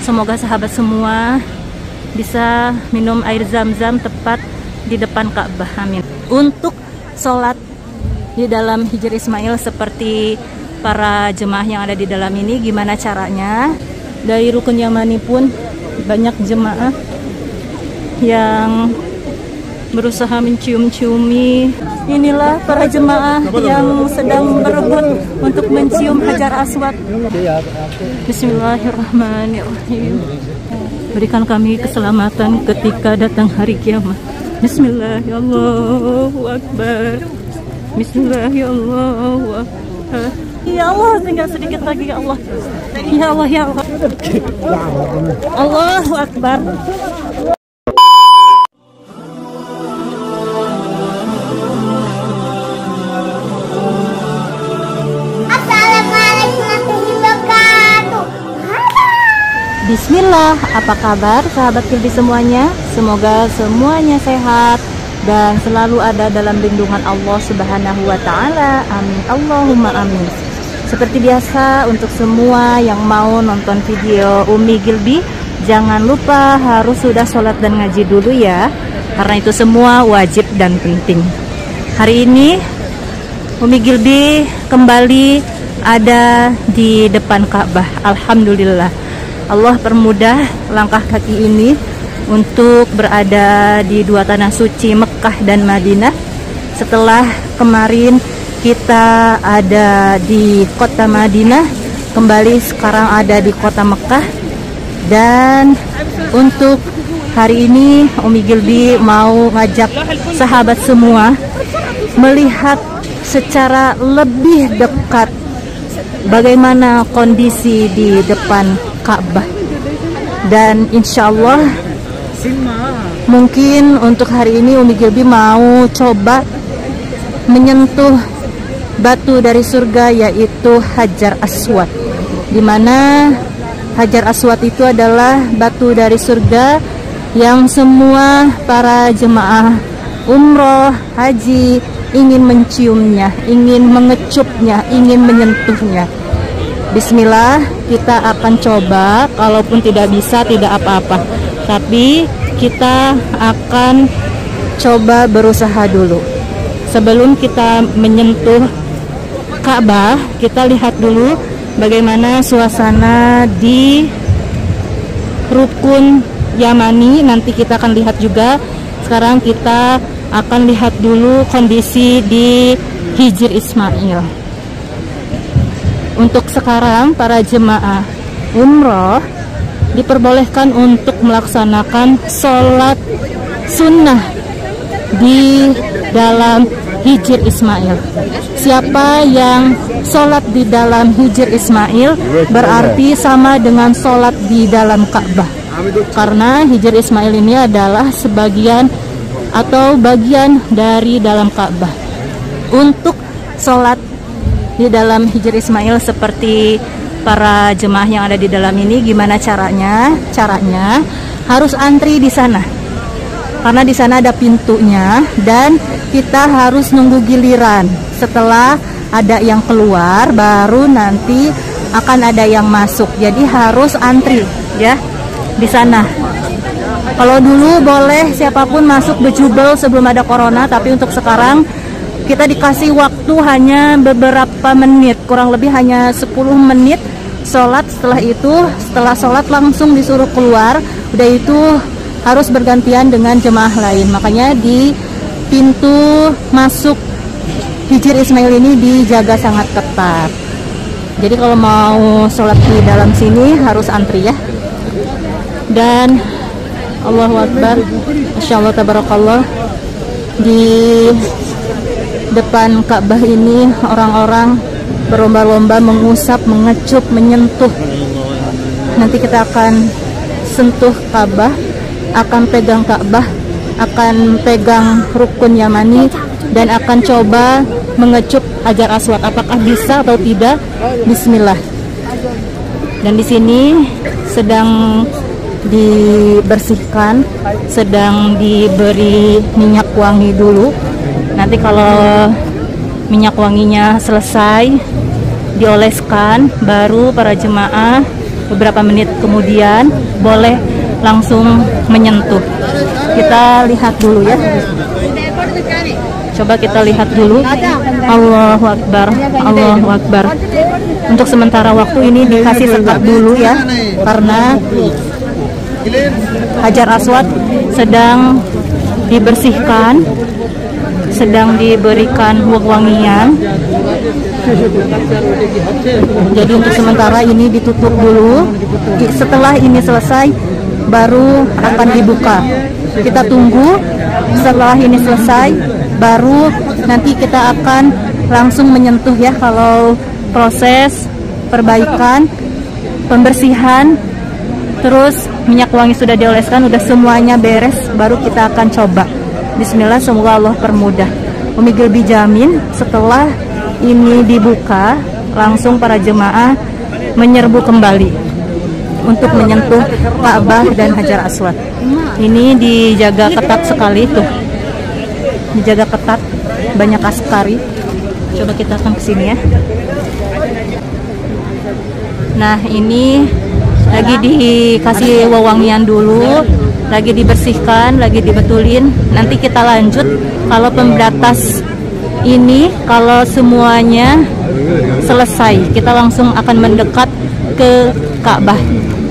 Semoga sahabat semua bisa minum air zam-zam tepat di depan Ka'bah. Amin. Untuk sholat di dalam Hijr Ismail seperti para jemaah yang ada di dalam ini, gimana caranya? Dari Rukun Yamani pun banyak jemaah yang berusaha mencium-ciumi. Inilah para jemaah yang sedang berebut untuk mencium Hajar Aswad. Bismillahirrahmanirrahim. Berikan kami keselamatan ketika datang hari kiamat. Bismillah, ya Allahu Akbar. Bismillah, ya Allahu Akbar. Ya Allah, tinggal sedikit lagi, ya Allah. Ya Allah, ya Allah. Allahu Akbar. Bismillah, apa kabar sahabat Kilbi semuanya? Semoga semuanya sehat dan selalu ada dalam lindungan Allah Subhanahu wa Ta'ala. Amin, Allahumma amin. Seperti biasa, untuk semua yang mau nonton video Umi Gilby, jangan lupa harus sudah sholat dan ngaji dulu ya, karena itu semua wajib dan penting. Hari ini Umi Gilby kembali ada di depan Ka'bah. Alhamdulillah, Allah permudah langkah kaki ini untuk berada di dua tanah suci Mekah dan Madinah. Setelah kemarin kita ada di kota Madinah, kembali sekarang ada di kota Mekah. Dan untuk hari ini Umi Gilby mau ngajak sahabat semua melihat secara lebih dekat bagaimana kondisi di depan Ka'bah. Dan insya Allah mungkin untuk hari ini Umi Gilby mau coba menyentuh batu dari surga, yaitu Hajar Aswad, dimana Hajar Aswad itu adalah batu dari surga yang semua para jemaah umroh, haji ingin menciumnya, ingin mengecupnya, ingin menyentuhnya. Bismillah, kita akan coba. Kalaupun tidak bisa, tidak apa-apa, tapi kita akan coba berusaha dulu. Sebelum kita menyentuh Ka'bah, kita lihat dulu bagaimana suasana di Rukun Yamani. Nanti kita akan lihat juga. Sekarang kita akan lihat dulu kondisi di Hijr Ismail. Untuk sekarang para jemaah umroh diperbolehkan untuk melaksanakan sholat sunnah di dalam Hijr Ismail. Siapa yang sholat di dalam Hijr Ismail berarti sama dengan sholat di dalam Ka'bah, karena Hijr Ismail ini adalah sebagian atau bagian dari dalam Ka'bah. Untuk sholat di dalam Hijr Ismail seperti para jemaah yang ada di dalam ini, gimana caranya? Caranya harus antri di sana, karena di sana ada pintunya dan kita harus nunggu giliran. Setelah ada yang keluar, baru nanti akan ada yang masuk. Jadi harus antri ya di sana. Kalau dulu boleh siapapun masuk bejubel sebelum ada corona, tapi untuk sekarang kita dikasih waktu hanya beberapa menit, kurang lebih hanya 10 menit sholat. Setelah itu, setelah sholat langsung disuruh keluar. Udah itu harus bergantian dengan jemaah lain. Makanya di pintu masuk Hijr Ismail ini dijaga sangat ketat. Jadi kalau mau sholat di dalam sini harus antri ya. Dan Allahu Akbar, Masya Allah, Tabarakallah, di depan Ka'bah ini orang-orang berlomba-lomba mengusap, mengecup, menyentuh. Nanti kita akan sentuh Ka'bah, akan pegang Ka'bah, akan pegang Rukun Yamani, dan akan coba mengecup Hajar Aswad. Apakah bisa atau tidak? Bismillah. Dan di sini sedang dibersihkan, sedang diberi minyak wangi dulu. Nanti kalau minyak wanginya selesai dioleskan, baru para jemaah beberapa menit kemudian boleh langsung menyentuh. Kita lihat dulu ya. Coba kita lihat dulu. Allahu Akbar, Allahu Akbar. Untuk sementara waktu ini dikasih sekat dulu ya, karena Hajar Aswad sedang dibersihkan, sedang diberikan wangian. Jadi untuk sementara ini ditutup dulu. Setelah ini selesai baru akan dibuka. Kita tunggu setelah ini selesai, baru nanti kita akan langsung menyentuh ya. Kalau proses perbaikan, pembersihan, terus minyak wangi sudah dioleskan, udah semuanya beres, baru kita akan coba. Bismillah, semoga Allah permudah. Umi Gilbi jamin setelah ini dibuka, langsung para jemaah menyerbu kembali untuk menyentuh Ka'bah dan Hajar Aswad. Ini dijaga ketat sekali tuh, dijaga ketat, banyak askari. Coba kita akan kesini ya. Nah, ini lagi dikasih wewangian dulu, lagi dibersihkan, lagi dibetulin. Nanti kita lanjut kalau pembatas ini, kalau semuanya selesai, kita langsung akan mendekat ke Ka'bah.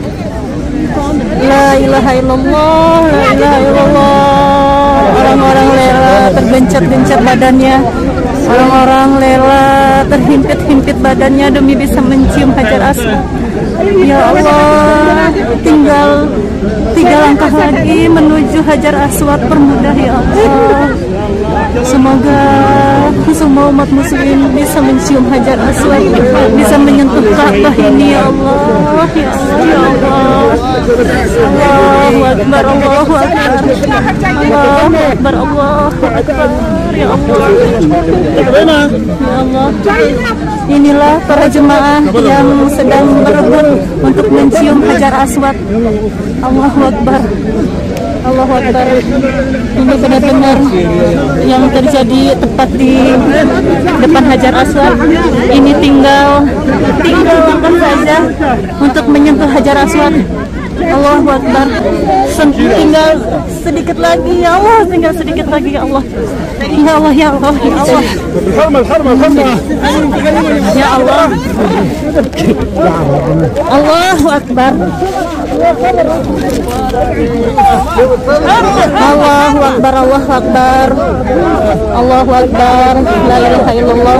La ilaha illallah, la ilaha illallah. Orang-orang rela tergencet-gencet badannya, orang-orang rela terhimpit-himpit badannya demi bisa mencium Hajar Aswad. Ya Allah, tinggal 3 langkah lagi menuju Hajar Aswad. Permudah ya Allah. Semoga semua umat muslim bisa mencium Hajar Aswad, bisa menyentuh Ka'bah ini ya Allah, ya Allah, ya Allah. Allahu Akbar, Allahu Akbar, Allahu Akbar, Allahu Akbar, ya Allah, ya Allah. Inilah para jemaah yang sedang berebut untuk mencium Hajar Aswad. Allahu Akbar, Allahu Akbar. Ini benar-benar yang terjadi tepat di depan Hajar Aswad. Ini tinggal langkah saja untuk menyentuh Hajar Aswad. Allahu Akbar. Tinggal sedikit lagi ya Allah, tinggal sedikit lagi ya Allah. Ya Allah, ya Allah, ya Allah. Ya Allah. Allahu Akbar. Allahu Akbar, Allahu Akbar, Allahu Akbar, la ilaha illallah.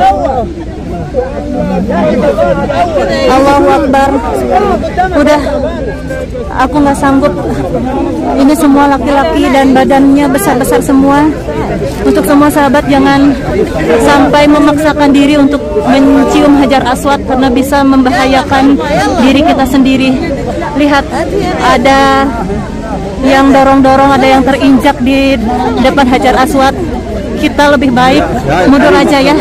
Allahu Akbar. Udah, aku nggak sanggup. Ini semua laki-laki dan badannya besar-besar semua. Untuk semua sahabat, jangan sampai memaksakan diri untuk mencium Hajar Aswad karena bisa membahayakan diri kita sendiri. Lihat, ada yang dorong-dorong, ada yang terinjak di depan Hajar Aswad. Kita lebih baik mundur aja ya.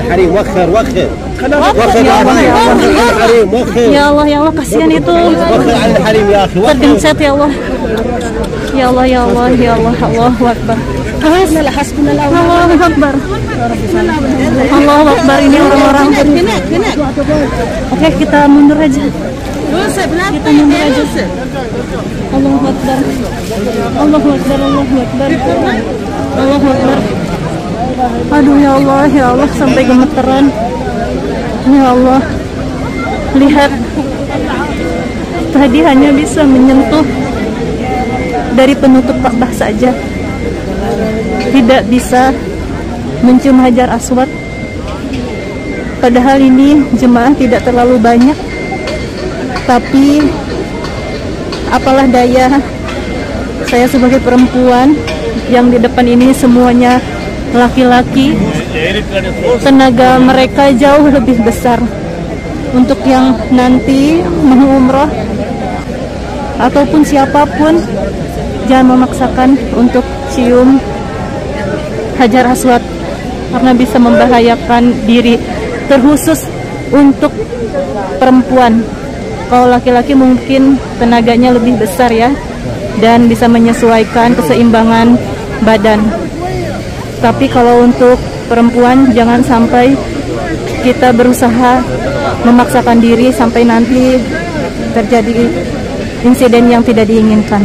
Ya Allah, ya Allah, kasihan itu tergencet ya Allah. Ya Allah, ya Allah, ya Allah, Allahu Akbar. Allahu Akbar. Allahu Akbar, ini orang-orang. Oke, kita mundur aja. Kita mundur aja. Allahu Akbar. Allahu Akbar, Allahu Akbar. Allahu Akbar. Aduh ya Allah, ya Allah, sampai gemeteran. Ya Allah. Lihat. Tadi hanya bisa menyentuh dari penutup Ka'bah saja. Tidak bisa mencium Hajar Aswad. Padahal ini jemaah tidak terlalu banyak, tapi apalah daya, saya sebagai perempuan yang di depan ini semuanya laki-laki, tenaga mereka jauh lebih besar. Untuk yang nanti mau umroh ataupun siapapun, jangan memaksakan untuk cium Hajar Aswad karena bisa membahayakan diri, terkhusus untuk perempuan. Kalau laki-laki mungkin tenaganya lebih besar ya, dan bisa menyesuaikan keseimbangan badan. Tapi kalau untuk perempuan, jangan sampai kita berusaha memaksakan diri sampai nanti terjadi insiden yang tidak diinginkan.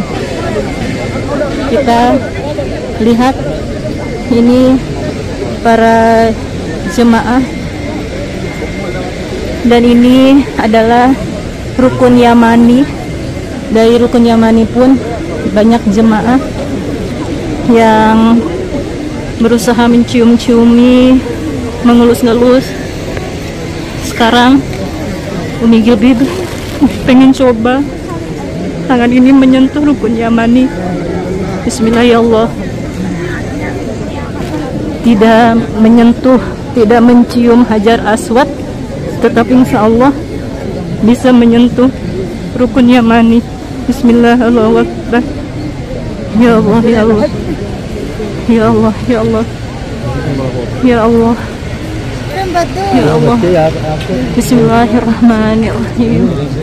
Kita lihat ini para jemaah, dan ini adalah rukun Yamani. Dari rukun Yamani pun banyak jemaah yang berusaha mencium-ciumi, mengelus-ngelus. Sekarang Umi Gilbib pengen coba tangan ini menyentuh rukun Yamani. Bismillah ya Allah. Tidak menyentuh, tidak mencium Hajar Aswad, tetapi insya Allah bisa menyentuh rukun Yamani. Bismillah, Allahu Akbar. Ya Allah, ya Allah, ya Allah, ya Allah, ya Allah, ya Allah. Bismillahirrahmanirrahim.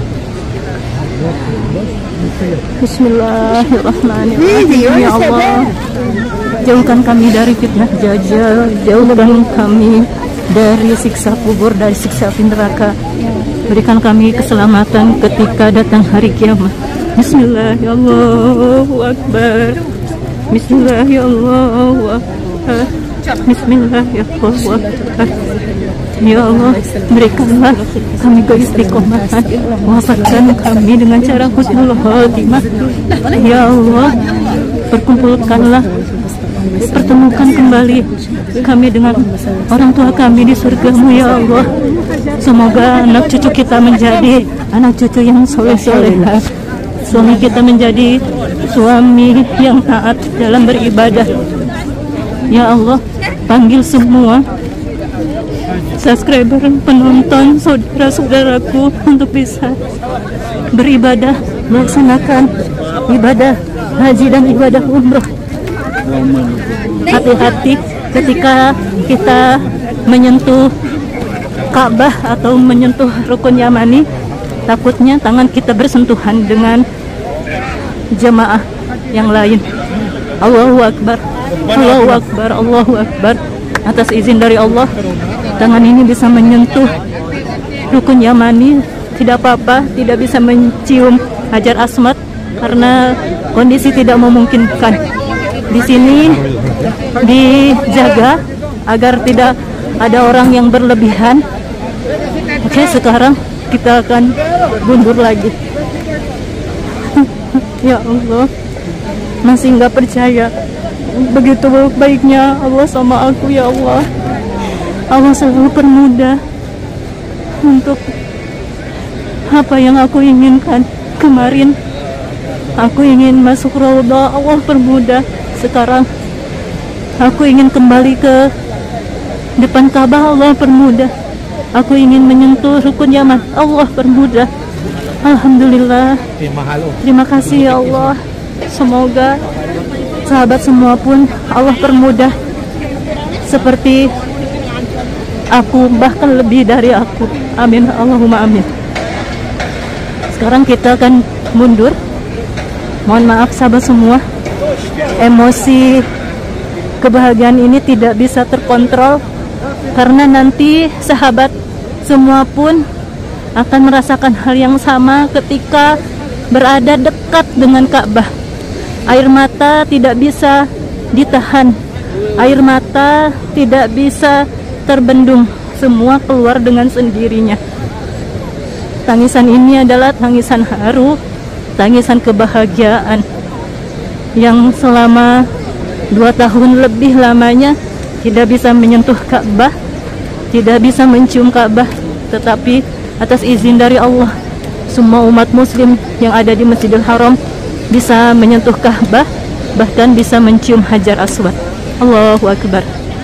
Bismillahirrahmanirrahim. Ya Allah, jauhkan kami dari fitnah Dajjal, jauhkan kami dari siksa kubur, dari siksa api neraka. Berikan kami keselamatan ketika datang hari kiamat. Bismillah ya Allahu Akbar. Bismillah ya Allahu Akbar. Bismillah ya Allahu Akbar. Ya Allah, berikanlah kami keistiqomahan, wafatkan kami dengan cara husnul khotimah. Ya Allah, perkumpulkanlah, pertemukan kembali kami dengan orang tua kami di surgamu ya Allah. Semoga anak cucu kita menjadi anak cucu yang soleh-solehah, suami kita menjadi suami yang taat dalam beribadah. Ya Allah, panggil semua subscriber, penonton, saudara-saudaraku untuk bisa beribadah, melaksanakan ibadah haji dan ibadah umroh. Hati-hati ketika kita menyentuh Ka'bah atau menyentuh rukun Yamani, takutnya tangan kita bersentuhan dengan jemaah yang lain. Allahu Akbar, Allahu Akbar, Allahu Akbar. Atas izin dari Allah, tangan ini bisa menyentuh rukun Yamani. Tidak apa-apa, tidak bisa mencium Hajar Aswad karena kondisi tidak memungkinkan. Di sini dijaga agar tidak ada orang yang berlebihan. Oke, sekarang kita akan mundur lagi. Ya Allah, masih nggak percaya. Begitu baiknya Allah sama aku ya Allah. Allah selalu permudah untuk apa yang aku inginkan. Kemarin aku ingin masuk raudhah, Allah permudah. Sekarang aku ingin kembali ke depan Ka'bah, Allah permudah. Aku ingin menyentuh rukun Yaman, Allah permudah. Alhamdulillah. Terima kasih ya Allah. Semoga sahabat semua pun Allah permudah seperti aku, bahkan lebih dari aku. Amin, Allahumma amin. Sekarang kita akan mundur. Mohon maaf sahabat semua, emosi kebahagiaan ini tidak bisa terkontrol karena nanti sahabat semua pun akan merasakan hal yang sama ketika berada dekat dengan Ka'bah. Air mata tidak bisa ditahan, air mata tidak bisa terbendung, semua keluar dengan sendirinya. Tangisan ini adalah tangisan haru, tangisan kebahagiaan yang selama 2 tahun lebih lamanya tidak bisa menyentuh Ka'bah, tidak bisa mencium Ka'bah, tetapi atas izin dari Allah, semua umat muslim yang ada di Masjidil Haram bisa menyentuh Ka'bah, bahkan bisa mencium Hajar Aswad. Allahu Akbar.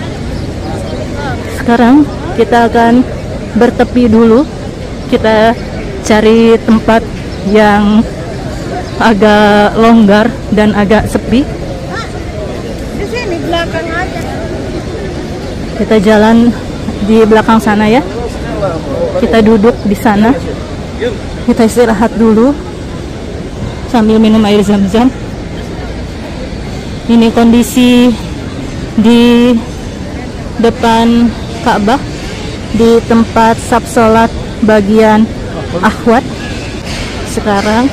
Sekarang kita akan bertepi dulu. Kita cari tempat yang agak longgar dan agak sepi. Di sini belakang aja. Kita jalan di belakang sana ya. Kita duduk di sana. Kita istirahat dulu sambil minum air zam-zam. Ini kondisi di depan Ka'bah, di tempat saf sholat bagian Ahwat. sekarang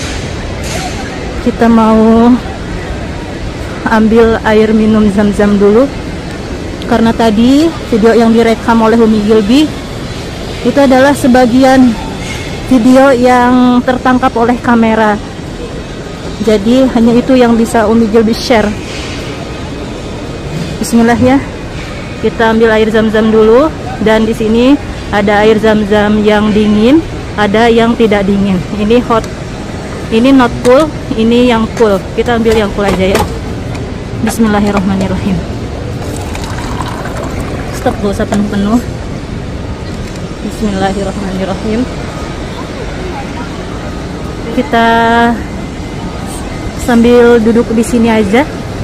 kita mau ambil air minum zam-zam dulu, karena tadi video yang direkam oleh Umi Gilby itu adalah sebagian video yang tertangkap oleh kamera, jadi hanya itu yang bisa Umi Gilby share. Bismillah ya, kita ambil air zam-zam dulu. Dan di sini ada air zam-zam yang dingin, ada yang tidak dingin. Ini hot, ini not cool, ini yang cool. Kita ambil yang cool aja ya. Bismillahirrahmanirrahim. Stop, gak usah penuh-penuh. Bismillahirrahmanirrahim. Kita sambil duduk di sini aja.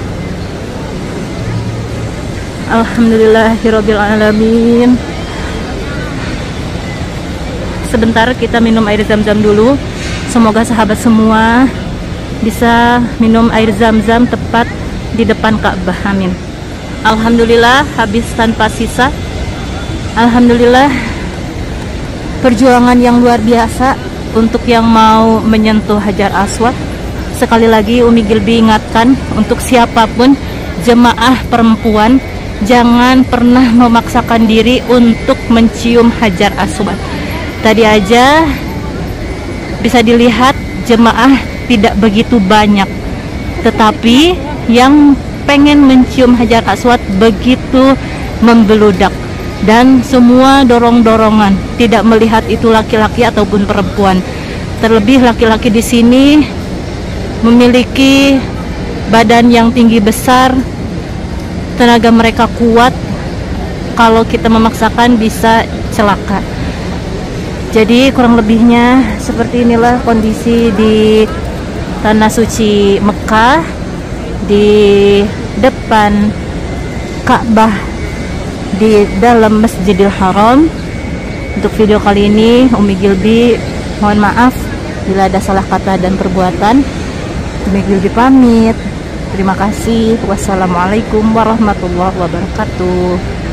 Alhamdulillahirabbil alamin. Sebentar kita minum air zam-zam dulu. Semoga sahabat semua bisa minum air zam-zam tepat di depan Ka'bah. Amin. Alhamdulillah, habis tanpa sisa. Alhamdulillah, perjuangan yang luar biasa untuk yang mau menyentuh Hajar Aswad. Sekali lagi Umi Gilby ingatkan untuk siapapun jemaah perempuan, jangan pernah memaksakan diri untuk mencium Hajar Aswad. Tadi aja bisa dilihat jemaah tidak begitu banyak, tetapi yang pengen mencium Hajar Aswad begitu membeludak, dan semua dorong-dorongan, tidak melihat itu laki-laki ataupun perempuan. Terlebih laki-laki di sini memiliki badan yang tinggi besar, tenaga mereka kuat, kalau kita memaksakan bisa celaka. Jadi kurang lebihnya seperti inilah kondisi di Tanah Suci Mekah, di depan Ka'bah, di dalam Masjidil Haram. Untuk video kali ini Umi Gilby mohon maaf bila ada salah kata dan perbuatan. Umi Gilby pamit. Terima kasih. Wassalamualaikum warahmatullahi wabarakatuh.